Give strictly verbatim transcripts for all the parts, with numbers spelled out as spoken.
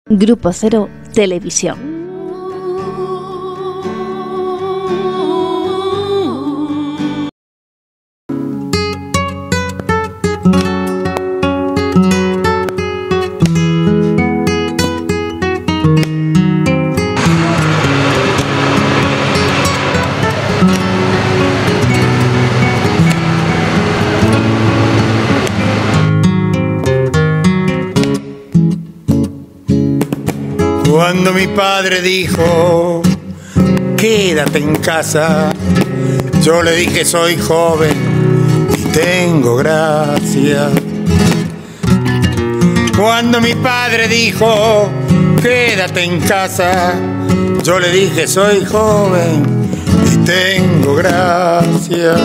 Grupo Cero Televisión. Cuando mi padre dijo, quédate en casa, yo le dije, soy joven y tengo gracia. Cuando mi padre dijo, quédate en casa, yo le dije, soy joven y tengo gracia.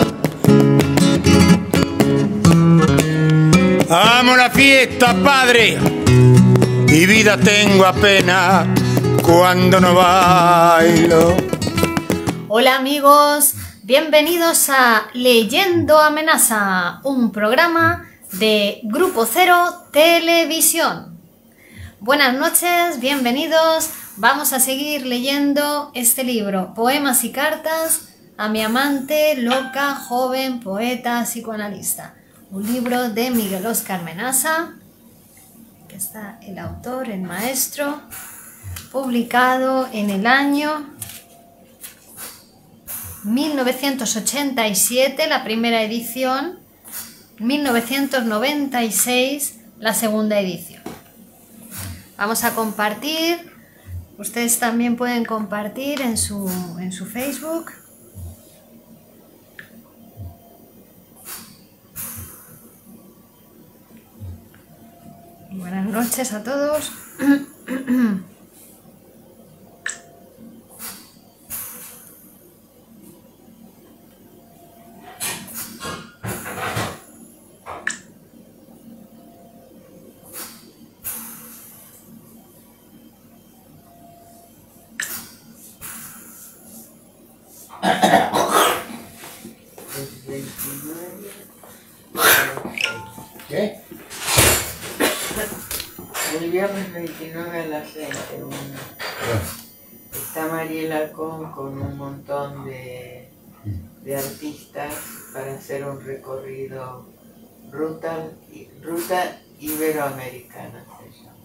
Amo la fiesta, padre, y vida tengo apenas cuando no bailo. Hola amigos, bienvenidos a Leyendo Amenaza, un programa de Grupo Cero Televisión. Buenas noches, bienvenidos. Vamos a seguir leyendo este libro, Poemas y cartas a mi amante, loca, joven, poeta, psicoanalista. Un libro de Miguel Óscar Menaza. Aquí está el autor, el maestro, publicado en el año mil novecientos ochenta y siete, la primera edición, mil novecientos noventa y seis, la segunda edición. Vamos a compartir, ustedes también pueden compartir en su, en su Facebook. Buenas noches a todos. ¿Qué? El viernes veintinueve a las seis, está Mariela Con con un montón de, de artistas para hacer un recorrido ruta, ruta iberoamericana. Se llama.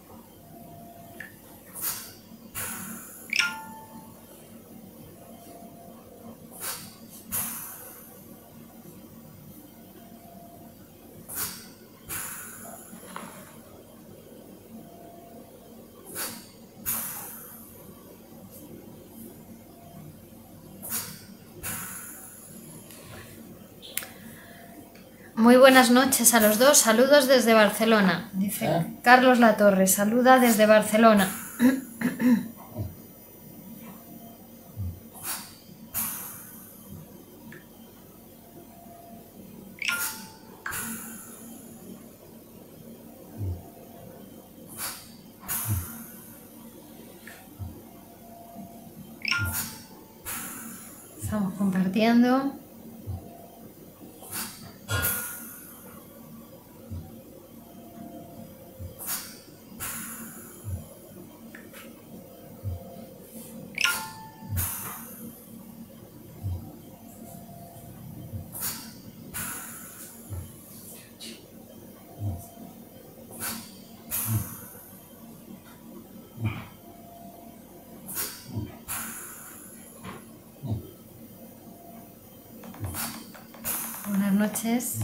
Muy buenas noches a los dos, saludos desde Barcelona, dice ¿Eh? Carlos Latorre, saluda desde Barcelona. Estamos compartiendo. Buenas noches.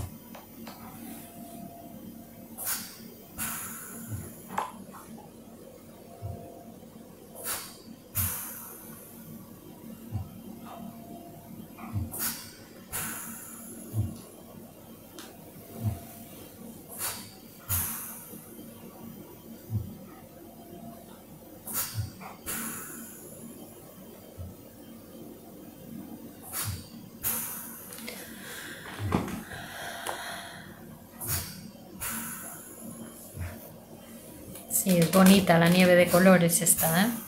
Sí, es bonita la nieve de colores esta, ¿eh?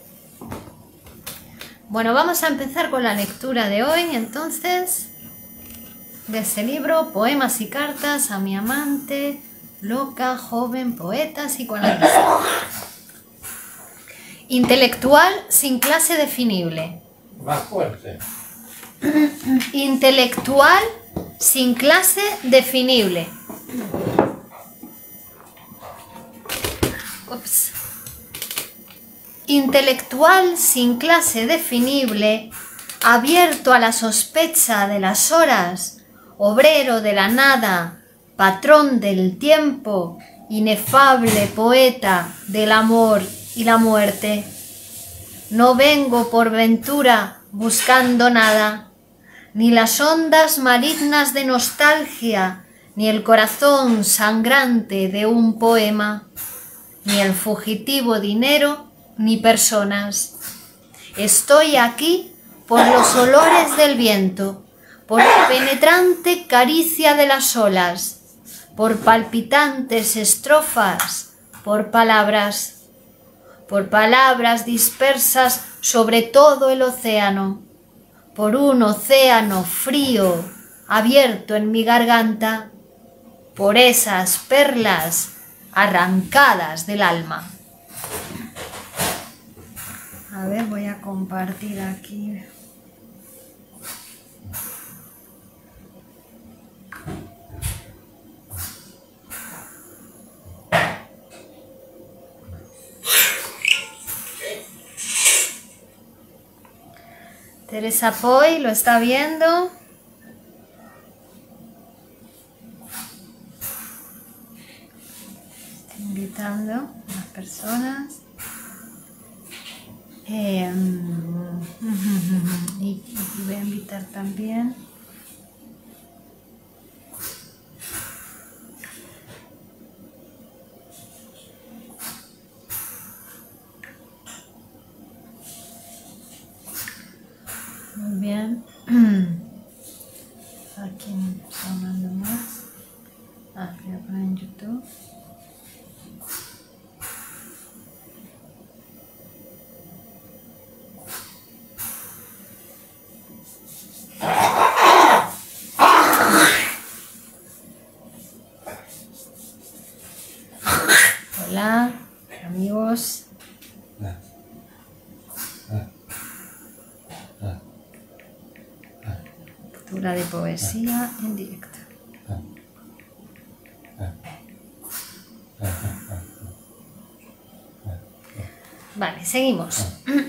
Bueno, vamos a empezar con la lectura de hoy, entonces, de este libro, Poemas y cartas a mi amante, loca, joven, poeta, psicoanalista. Intelectual sin clase definible. Más fuerte. Intelectual sin clase definible. Ups. Intelectual sin clase definible, abierto a la sospecha de las horas, obrero de la nada, patrón del tiempo, inefable poeta del amor y la muerte. No vengo por ventura buscando nada, ni las ondas malignas de nostalgia, ni el corazón sangrante de un poema, ni el fugitivo dinero, ni personas. Estoy aquí por los olores del viento, por la penetrante caricia de las olas, por palpitantes estrofas, por palabras, por palabras dispersas sobre todo el océano, por un océano frío abierto en mi garganta, por esas perlas arrancadas del alma. A ver, voy a compartir aquí. Teresa Poy lo está viendo. Estoy invitando a las personas. Eh, y, y voy a invitar también. Muy bien. ¿A quién está hablando más? Ah, voy a poner en YouTube. Hola, amigos. Lectura de poesía en directo. Vale, seguimos.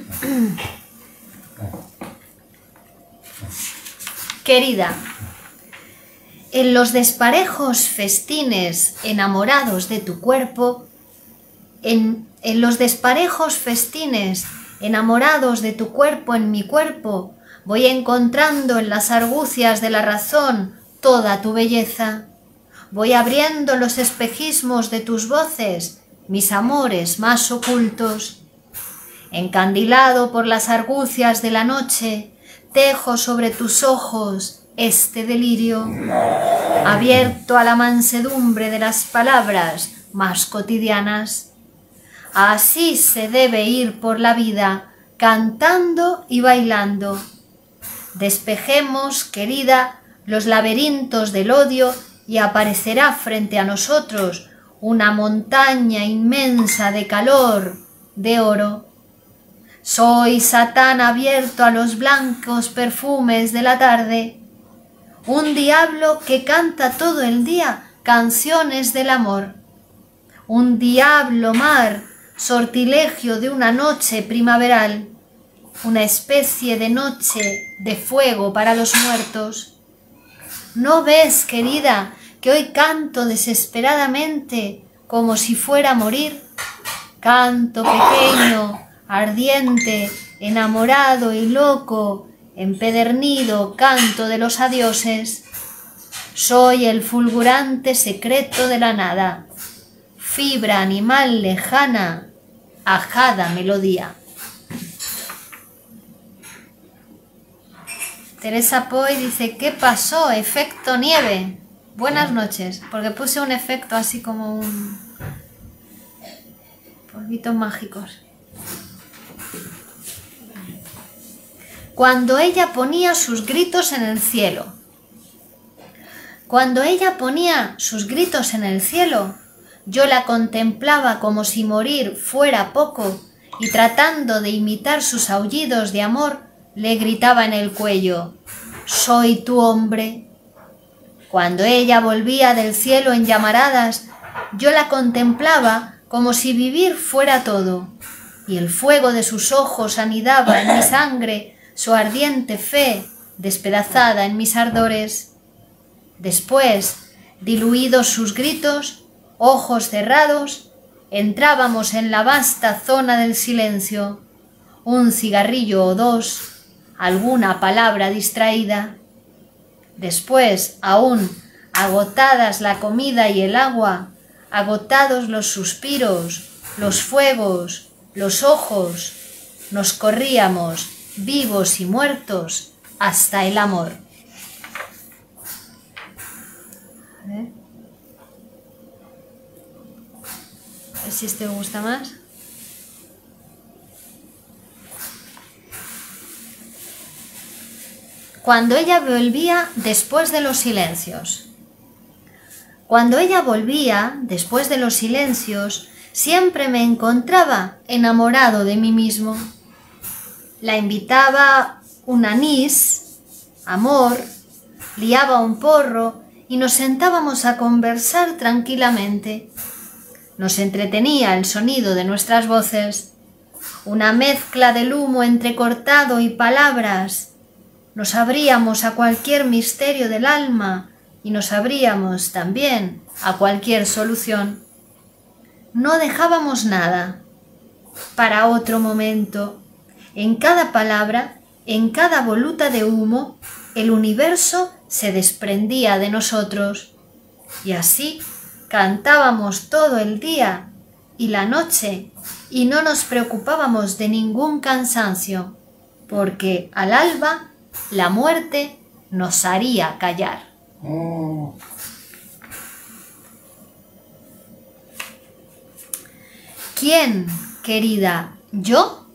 Querida, en los desparejos festines enamorados de tu cuerpo, en, en los desparejos festines enamorados de tu cuerpo en mi cuerpo, voy encontrando en las argucias de la razón toda tu belleza. Voy abriendo los espejismos de tus voces, mis amores más ocultos. Encandilado por las argucias de la noche, tejo sobre tus ojos este delirio, abierto a la mansedumbre de las palabras más cotidianas. Así se debe ir por la vida, cantando y bailando. Despejemos, querida, los laberintos del odio y aparecerá frente a nosotros una montaña inmensa de calor, de oro. Soy Satán abierto a los blancos perfumes de la tarde, un diablo que canta todo el día canciones del amor, un diablo mar, sortilegio de una noche primaveral, una especie de noche de fuego para los muertos. ¿No ves, querida, que hoy canto desesperadamente como si fuera a morir? Canto pequeño, ardiente, enamorado y loco, empedernido canto de los adioses. Soy el fulgurante secreto de la nada, fibra animal lejana, ajada melodía. Teresa Poy dice, ¿qué pasó? Efecto nieve. Buenas noches, porque puse un efecto así como un... polvitos mágicos. Cuando ella ponía sus gritos en el cielo. Cuando ella ponía sus gritos en el cielo, yo la contemplaba como si morir fuera poco y tratando de imitar sus aullidos de amor, le gritaba en el cuello: «Soy tu hombre». Cuando ella volvía del cielo en llamaradas, yo la contemplaba como si vivir fuera todo, y el fuego de sus ojos anidaba en mi sangre su ardiente fe despedazada en mis ardores. Después, diluidos sus gritos, ojos cerrados, entrábamos en la vasta zona del silencio, un cigarrillo o dos, alguna palabra distraída. Después, aún agotadas la comida y el agua, agotados los suspiros, los fuegos, los ojos, nos corríamos, vivos y muertos, hasta el amor. A ver, a ver si este me gusta más. Cuando ella volvía después de los silencios. Cuando ella volvía después de los silencios, siempre me encontraba enamorado de mí mismo. La invitaba un anís, amor, liaba un porro y nos sentábamos a conversar tranquilamente. Nos entretenía el sonido de nuestras voces, una mezcla del humo entrecortado y palabras. Nos abríamos a cualquier misterio del alma y nos abríamos también a cualquier solución. No dejábamos nada para otro momento. En cada palabra, en cada voluta de humo, el universo se desprendía de nosotros. Y así cantábamos todo el día y la noche y no nos preocupábamos de ningún cansancio, porque al alba la muerte nos haría callar. Oh. ¿Quién, querida? ¿Yo?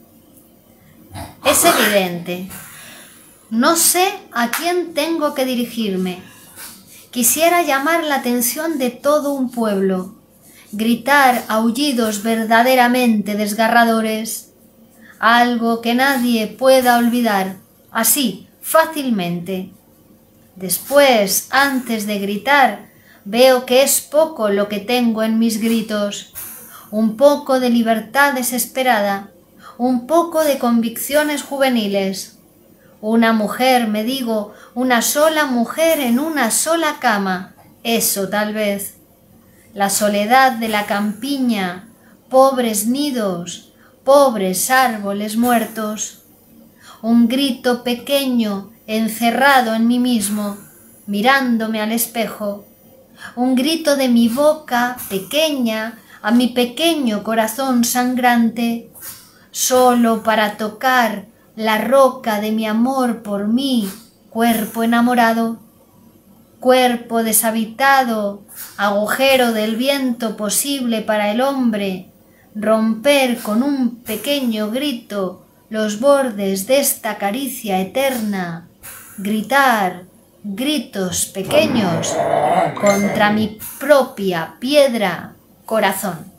Es evidente. No sé a quién tengo que dirigirme. Quisiera llamar la atención de todo un pueblo, gritar aullidos verdaderamente desgarradores, algo que nadie pueda olvidar, así, fácilmente. Después, antes de gritar, veo que es poco lo que tengo en mis gritos, un poco de libertad desesperada, un poco de convicciones juveniles. Una mujer, me digo, una sola mujer en una sola cama, eso tal vez. La soledad de la campiña, pobres nidos, pobres árboles muertos. Un grito pequeño encerrado en mí mismo, mirándome al espejo. Un grito de mi boca pequeña a mi pequeño corazón sangrante, solo para tocar la roca de mi amor por mí, cuerpo enamorado, cuerpo deshabitado, agujero del viento posible para el hombre, romper con un pequeño grito los bordes de esta caricia eterna, gritar gritos pequeños contra mi propia piedra corazón.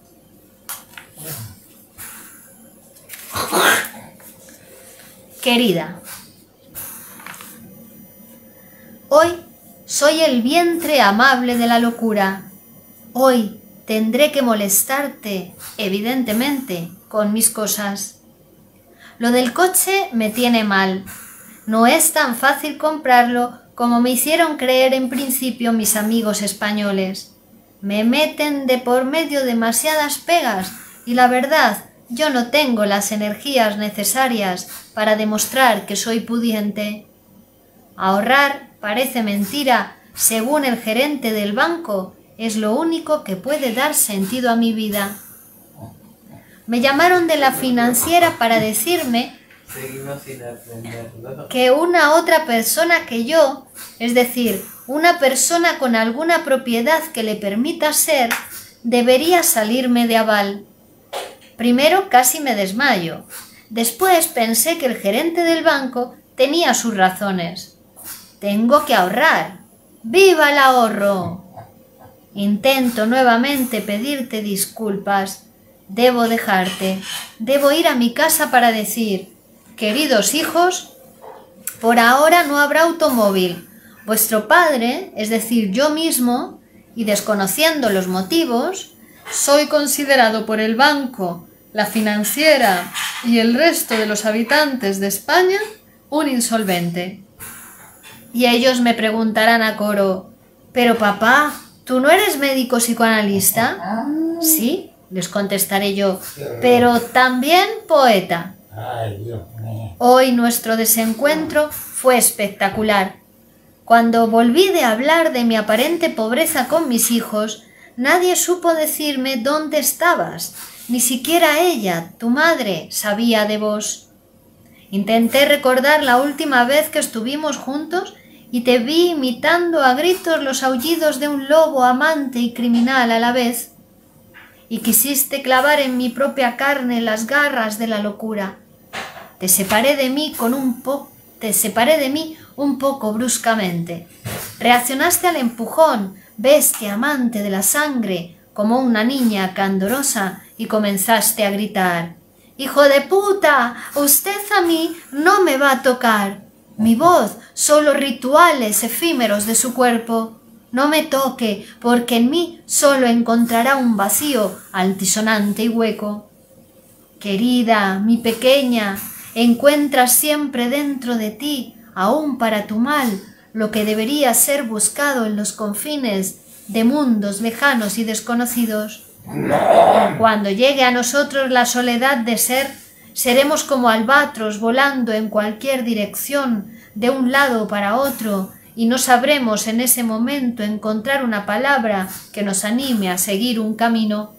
Querida, hoy soy el vientre amable de la locura. Hoy tendré que molestarte, evidentemente, con mis cosas. Lo del coche me tiene mal. No es tan fácil comprarlo como me hicieron creer en principio mis amigos españoles. Me meten de por medio demasiadas pegas y la verdad, yo no tengo las energías necesarias para demostrar que soy pudiente. Ahorrar parece mentira, según el gerente del banco, es lo único que puede dar sentido a mi vida. Me llamaron de la financiera para decirme Seguimos sin aprenderlo. que una otra persona que yo, es decir, una persona con alguna propiedad que le permita ser, debería salirme de aval. Primero casi me desmayo. Después pensé que el gerente del banco tenía sus razones. Tengo que ahorrar. ¡Viva el ahorro! Intento nuevamente pedirte disculpas, debo dejarte, debo ir a mi casa para decir, queridos hijos, por ahora no habrá automóvil. Vuestro padre, es decir, yo mismo, y desconociendo los motivos, soy considerado por el banco, la financiera y el resto de los habitantes de España un insolvente. Y ellos me preguntarán a coro, ¿pero papá, tú no eres médico psicoanalista? Sí, les contestaré yo, pero también poeta. Hoy nuestro desencuentro fue espectacular. Cuando volví de hablar de mi aparente pobreza con mis hijos, nadie supo decirme dónde estabas. Ni siquiera ella, tu madre, sabía de vos. Intenté recordar la última vez que estuvimos juntos y te vi imitando a gritos los aullidos de un lobo amante y criminal a la vez. Y quisiste clavar en mi propia carne las garras de la locura. Te separé de mí con un po- te separé de mí un poco bruscamente. Reaccionaste al empujón, bestia amante de la sangre, como una niña candorosa, y comenzaste a gritar: «¡Hijo de puta! Usted a mí no me va a tocar. Mi voz, solo rituales efímeros de su cuerpo. No me toque, porque en mí solo encontrará un vacío altisonante y hueco». Querida, mi pequeña, encuentras siempre dentro de ti, aún para tu mal, lo que debería ser buscado en los confines de mundos lejanos y desconocidos. Cuando llegue a nosotros la soledad de ser, seremos como albatros volando en cualquier dirección, de un lado para otro, y no sabremos en ese momento encontrar una palabra que nos anime a seguir un camino.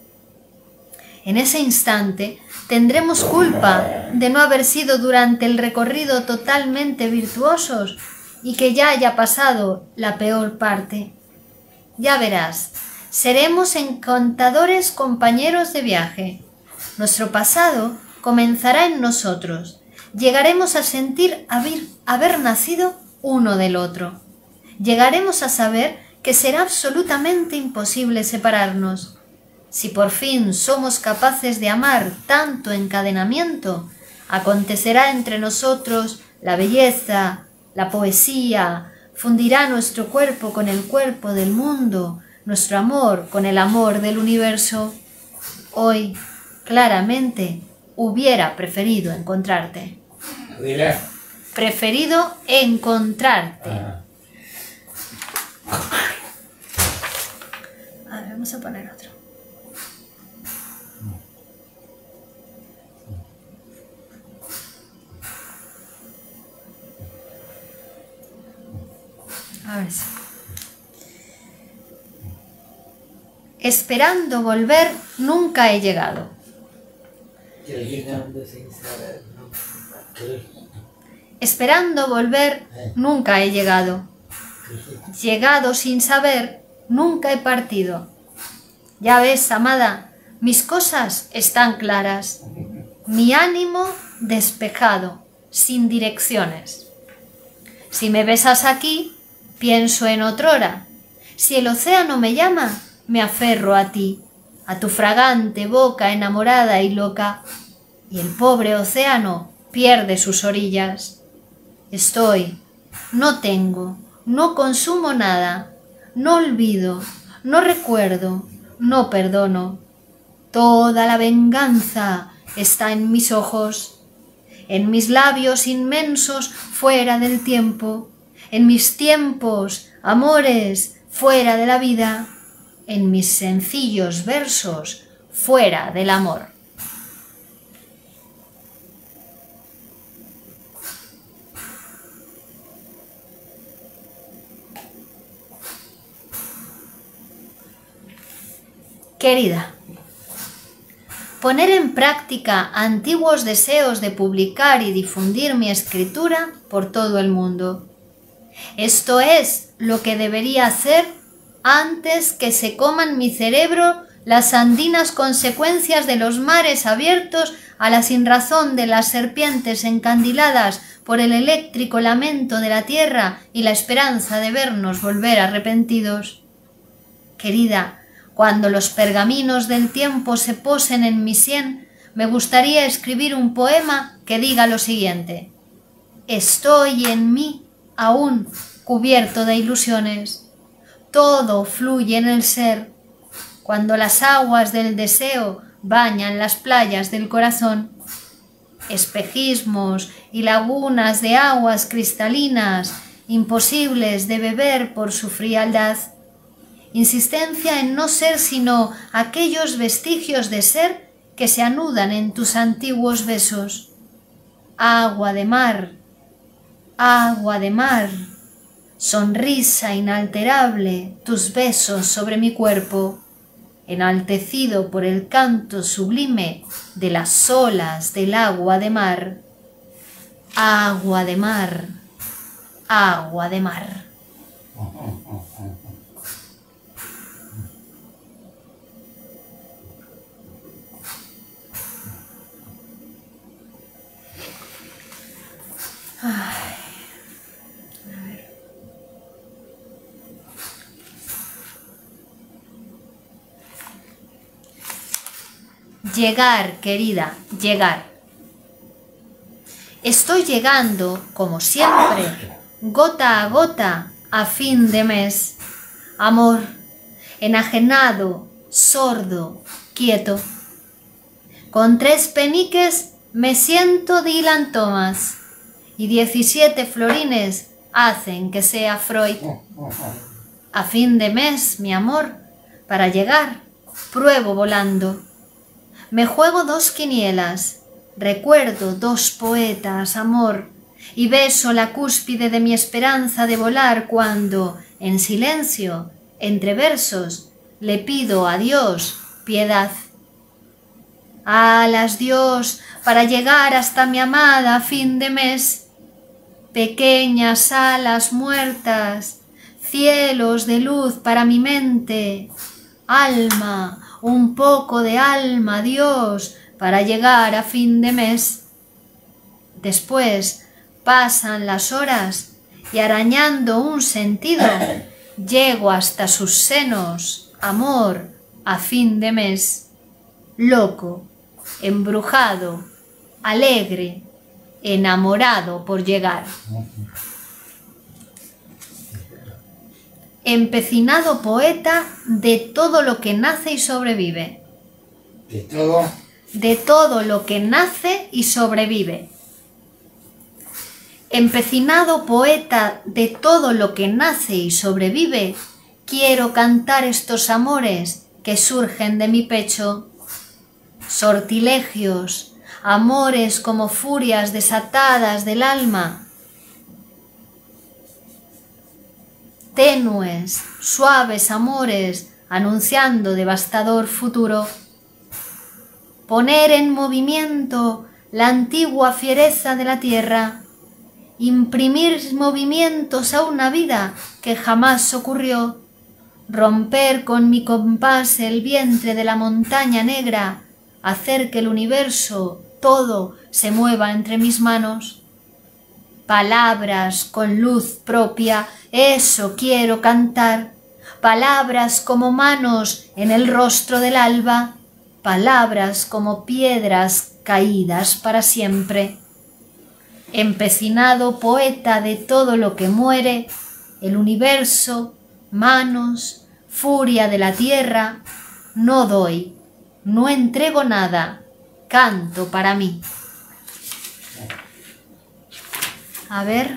En ese instante tendremos culpa de no haber sido durante el recorrido totalmente virtuosos y que ya haya pasado la peor parte. Ya verás, seremos encantadores compañeros de viaje. Nuestro pasado comenzará en nosotros. Llegaremos a sentir haber, haber nacido uno del otro. Llegaremos a saber que será absolutamente imposible separarnos. Si por fin somos capaces de amar tanto encadenamiento, acontecerá entre nosotros la belleza, la poesía, fundirá nuestro cuerpo con el cuerpo del mundo, nuestro amor con el amor del universo. Hoy, claramente, hubiera preferido encontrarte. Diré. Preferido encontrarte. Ah. A ver, vamos a poner otro. A ver si. Esperando volver, nunca he llegado. Llegando sin saber, ¿no? Esperando volver, nunca he llegado. Llegado sin saber, nunca he partido. Ya ves, amada, mis cosas están claras. Mi ánimo despejado, sin direcciones. Si me besas aquí, pienso en otrora. Si el océano me llama, me aferro a ti, a tu fragante boca enamorada y loca. Y el pobre océano pierde sus orillas. Estoy, no tengo, no consumo nada, no olvido, no recuerdo, no perdono. Toda la venganza está en mis ojos, en mis labios inmensos fuera del tiempo, en mis tiempos, amores, fuera de la vida, en mis sencillos versos, fuera del amor. Querida, poner en práctica antiguos deseos de publicar y difundir mi escritura por todo el mundo. Esto es lo que debería hacer antes que se coman mi cerebro las andinas consecuencias de los mares abiertos a la sinrazón de las serpientes encandiladas por el eléctrico lamento de la tierra y la esperanza de vernos volver arrepentidos. Querida, Cuando los pergaminos del tiempo se posen en mi sien, me gustaría escribir un poema que diga lo siguiente: estoy en mí aún cubierto de ilusiones, todo fluye en el ser. Cuando las aguas del deseo bañan las playas del corazón, espejismos y lagunas de aguas cristalinas imposibles de beber por su frialdad, insistencia en no ser sino aquellos vestigios de ser que se anudan en tus antiguos besos. Agua de mar, agua de mar, sonrisa inalterable, tus besos sobre mi cuerpo, enaltecido por el canto sublime de las olas del agua de mar. Agua de mar, agua de mar. Ay, a ver. Llegar, querida, llegar. Estoy llegando, como siempre, gota a gota, a fin de mes. Amor, enajenado, sordo, quieto. Con tres peniques me siento Dylan Thomas y diecisiete florines hacen que sea Freud. A fin de mes, mi amor, para llegar, pruebo volando. Me juego dos quinielas, recuerdo dos poetas, amor, y beso la cúspide de mi esperanza de volar cuando, en silencio, entre versos, le pido a Dios piedad. Alas, Dios, para llegar hasta mi amada a fin de mes. Pequeñas alas muertas, cielos de luz para mi mente. Alma, un poco de alma, Dios, para llegar a fin de mes. Después pasan las horas y arañando un sentido, llego hasta sus senos, amor, a fin de mes. Loco, embrujado, alegre, enamorado por llegar. Empecinado poeta de todo lo que nace y sobrevive. ¿De todo? De todo lo que nace y sobrevive. Empecinado poeta de todo lo que nace y sobrevive, quiero cantar estos amores que surgen de mi pecho. Sortilegios, amores como furias desatadas del alma. Tenues, suaves amores anunciando devastador futuro. Poner en movimiento la antigua fiereza de la tierra. Imprimir movimientos a una vida que jamás ocurrió. Romper con mi compás el vientre de la montaña negra. Hacer que el universo todo se mueva entre mis manos. Palabras con luz propia, eso quiero cantar. Palabras como manos en el rostro del alba. Palabras como piedras caídas para siempre. Empecinado poeta de todo lo que muere, el universo, manos, furia de la tierra, no doy, no entrego nada, canto para mí. A ver.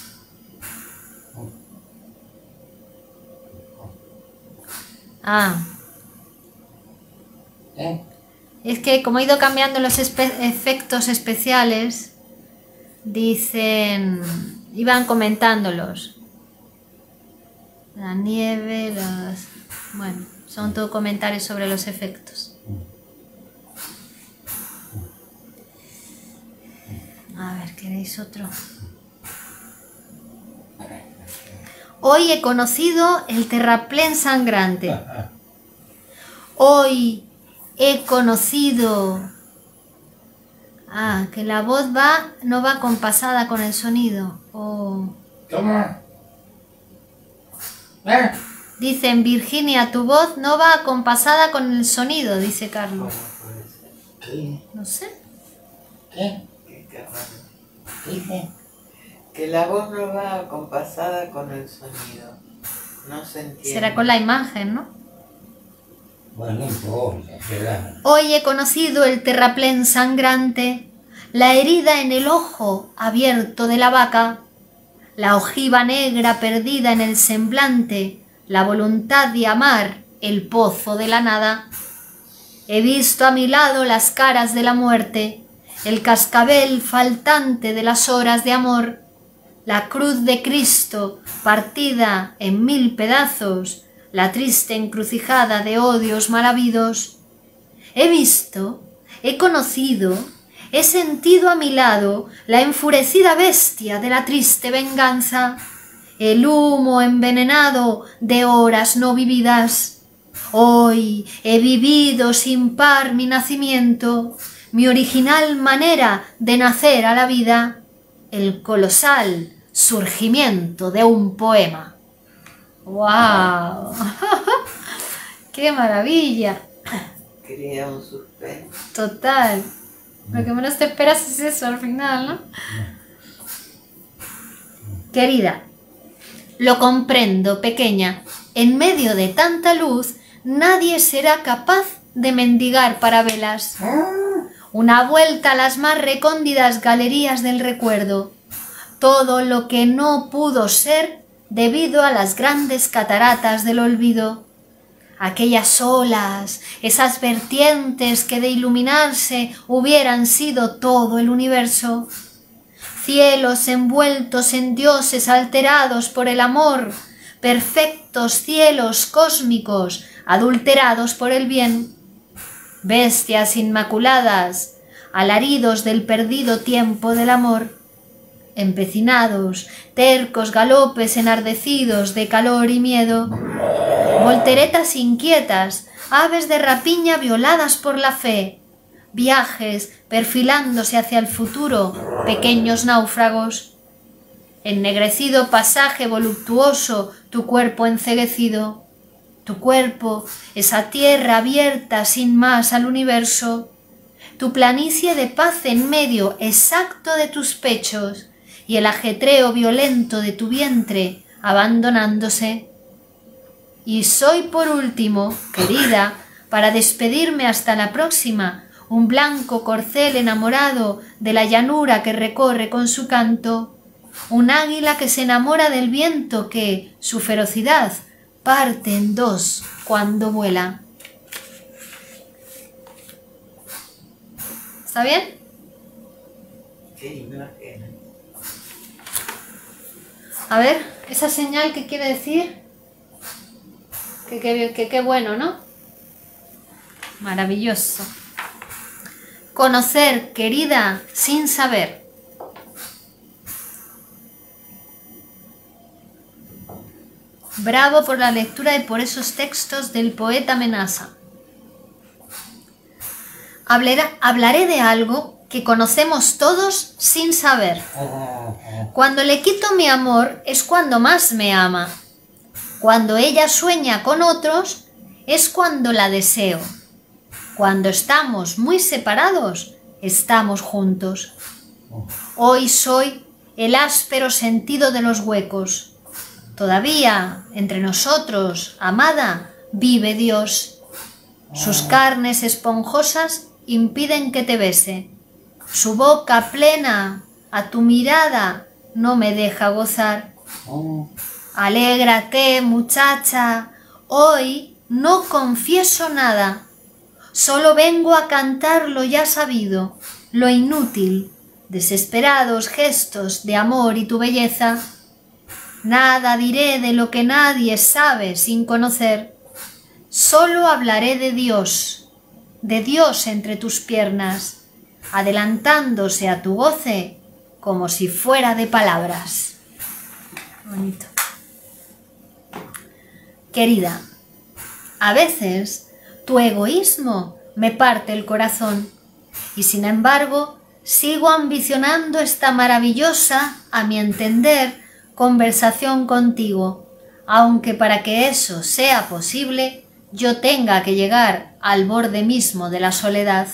Ah. ¿Eh? Es que como he ido cambiando los espe- efectos especiales, dicen, iban comentándolos. La nieve, los... Bueno, son todo comentarios sobre los efectos. A ver, ¿queréis otro? Hoy he conocido el terraplén sangrante. Hoy he conocido... Ah, que la voz va, no va compasada con el sonido. Oh. ¿Cómo? ¿Eh? Dicen, Virginia, tu voz no va acompasada con el sonido, dice Carlos. ¿Cómo puede ser? ¿Qué? No sé. ¿Qué? Qué raro. Dice. Que la voz no va acompasada con el sonido. No se entiende. Será con la imagen, ¿no? Bueno, no importa, será. Hoy he conocido el terraplén sangrante, la herida en el ojo abierto de la vaca, la ojiva negra perdida en el semblante, la voluntad de amar, el pozo de la nada. He visto a mi lado las caras de la muerte, el cascabel faltante de las horas de amor, la cruz de Cristo partida en mil pedazos, la triste encrucijada de odios mal habidos. He visto, he conocido, he sentido a mi lado la enfurecida bestia de la triste venganza, el humo envenenado de horas no vividas. Hoy he vivido sin par mi nacimiento, mi original manera de nacer a la vida, el colosal surgimiento de un poema. ¡Wow! ¡Qué maravilla! Crea un suspenso. Total. Lo que menos te esperas es eso al final, ¿no? Querida, lo comprendo, pequeña. En medio de tanta luz, nadie será capaz de mendigar para velas. Una vuelta a las más recónditas galerías del recuerdo. Todo lo que no pudo ser debido a las grandes cataratas del olvido. Aquellas olas, esas vertientes que de iluminarse hubieran sido todo el universo. Cielos envueltos en dioses alterados por el amor, perfectos cielos cósmicos adulterados por el bien. Bestias inmaculadas, alaridos del perdido tiempo del amor. Empecinados, tercos galopes enardecidos de calor y miedo. Volteretas inquietas, aves de rapiña violadas por la fe. Viajes perfilándose hacia el futuro, pequeños náufragos. Ennegrecido pasaje voluptuoso, tu cuerpo enceguecido. Tu cuerpo, esa tierra abierta sin más al universo. Tu planicie de paz en medio exacto de tus pechos y el ajetreo violento de tu vientre abandonándose. Y soy por último, querida, para despedirme hasta la próxima, un blanco corcel enamorado de la llanura que recorre con su canto, un águila que se enamora del viento que, su ferocidad, parte en dos cuando vuela. ¿Está bien? Qué imagen. A ver, esa señal, ¿qué quiere decir? Que qué que, que bueno, ¿no? Maravilloso. Conocer, querida, sin saber. Bravo por la lectura y por esos textos del poeta Amenaza. Hablaré, hablaré de algo que conocemos todos sin saber. Cuando le quito mi amor es cuando más me ama. Cuando ella sueña con otros es cuando la deseo. Cuando estamos muy separados, estamos juntos. Hoy soy el áspero sentido de los huecos. Todavía, entre nosotros, amada, vive Dios. Sus carnes esponjosas impiden que te bese. Su boca plena, a tu mirada, no me deja gozar. Alégrate, muchacha, hoy no confieso nada. Solo vengo a cantar lo ya sabido, lo inútil, desesperados gestos de amor y tu belleza. Nada diré de lo que nadie sabe sin conocer. Solo hablaré de Dios, de Dios entre tus piernas, adelantándose a tu goce como si fuera de palabras. Bonito. Querida, a veces tu egoísmo me parte el corazón y sin embargo sigo ambicionando esta maravillosa, a mi entender, conversación contigo, aunque para que eso sea posible, yo tenga que llegar al borde mismo de la soledad.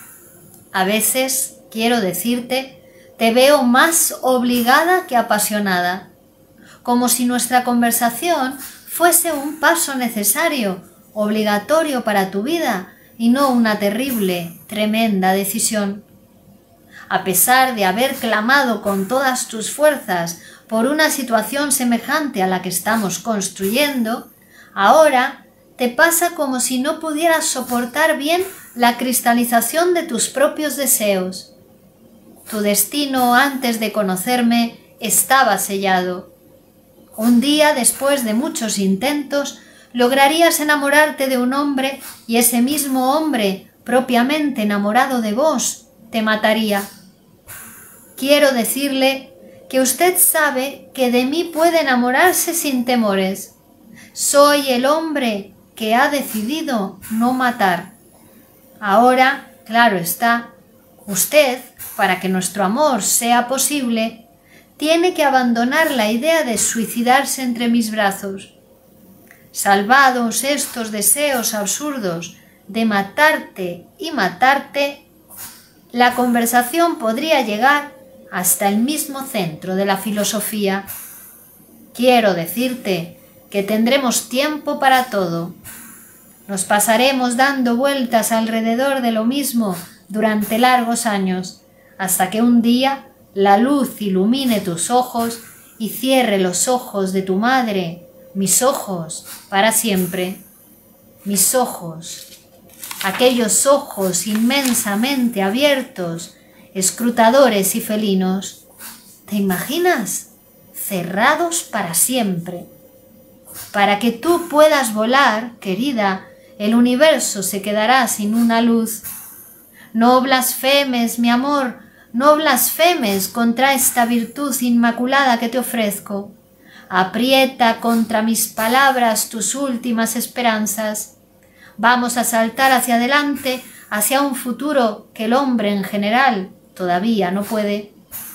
A veces, quiero decirte, te veo más obligada que apasionada, como si nuestra conversación fuese un paso necesario, obligatorio para tu vida, y no una terrible, tremenda decisión. A pesar de haber clamado con todas tus fuerzas por una situación semejante a la que estamos construyendo, ahora te pasa como si no pudieras soportar bien la cristalización de tus propios deseos. Tu destino antes de conocerme estaba sellado. Un día, después de muchos intentos, lograrías enamorarte de un hombre y ese mismo hombre, propiamente enamorado de vos, te mataría. Quiero decirle que usted sabe que de mí puede enamorarse sin temores. Soy el hombre que ha decidido no matar. Ahora, claro está, usted, para que nuestro amor sea posible, tiene que abandonar la idea de suicidarse entre mis brazos. Salvados estos deseos absurdos de matarte y matarte, la conversación podría llegar hasta el mismo centro de la filosofía. Quiero decirte que tendremos tiempo para todo. Nos pasaremos dando vueltas alrededor de lo mismo durante largos años, hasta que un día la luz ilumine tus ojos y cierre los ojos de tu madre, mis ojos, para siempre. Mis ojos, aquellos ojos inmensamente abiertos, escrutadores y felinos. ¿Te imaginas? Cerrados para siempre. Para que tú puedas volar, querida, el universo se quedará sin una luz. No blasfemes, mi amor, no blasfemes contra esta virtud inmaculada que te ofrezco. Aprieta contra mis palabras tus últimas esperanzas. Vamos a saltar hacia adelante, hacia un futuro que el hombre en general todavía no puede.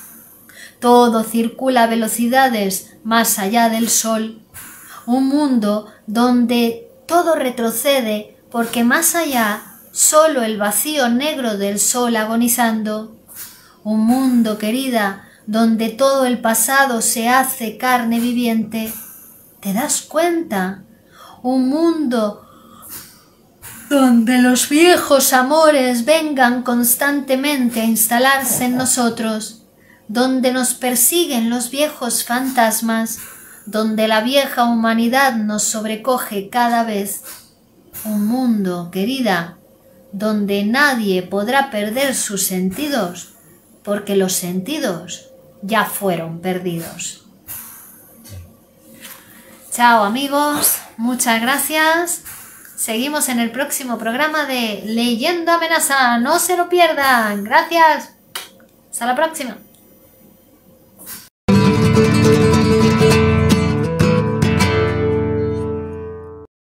Todo circula a velocidades más allá del sol. Un mundo donde todo retrocede porque más allá solo el vacío negro del sol agonizando. Un mundo, querida, donde todo el pasado se hace carne viviente. ¿Te das cuenta? Un mundo donde los viejos amores vengan constantemente a instalarse en nosotros, donde nos persiguen los viejos fantasmas, donde la vieja humanidad nos sobrecoge cada vez. Un mundo, querida, donde nadie podrá perder sus sentidos, porque los sentidos ya fueron perdidos. Chao amigos, muchas gracias. Seguimos en el próximo programa de Leyendo Amenaza. No se lo pierdan. Gracias. Hasta la próxima.